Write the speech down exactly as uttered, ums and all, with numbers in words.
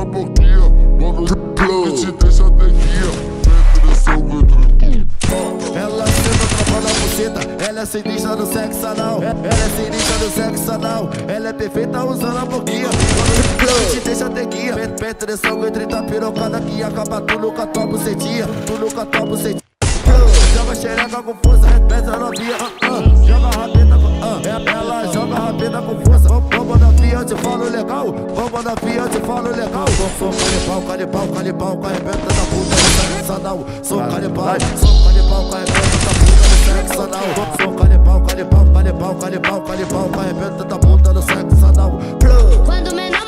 na boquinha, mano, que te deixa até guia. Pressão contra. Ela senta, tropa na buceta, ela é sinistra no sexo anal. Ela é sinistra no sexo anal. Ela é perfeita usando a boquinha, mano, que te deixa até guia. Penetração entre trinta pirocada que acaba tudo com a tua bucetinha, tudo com a tua bucetinha. Joga xereca com força, repete a novinha, uh, uh. Joga a rabeta com, uh. Ela joga a rabeta com força. Vamos na fia, eu te falo legal. Vamos na fia, eu te falo legal. Sou canibal, canibal, canibal, com a rebenta da puta do sexo anal. Sou canibal, sou canibal, com a rebenta da puta do sexo anal. Sou canibal, canibal, canibal, canibal, canibal, com a rebenta da puta do sexo anal. Quando menor